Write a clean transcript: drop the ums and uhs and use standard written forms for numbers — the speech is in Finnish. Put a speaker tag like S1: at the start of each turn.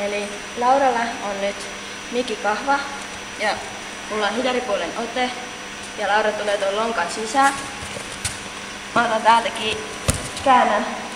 S1: Eli Lauralla on nyt mikikahva ja mulla on hidaripuolen ote ja Laura tulee tuon lonkan sisään. Mä otan täältäkin, käännän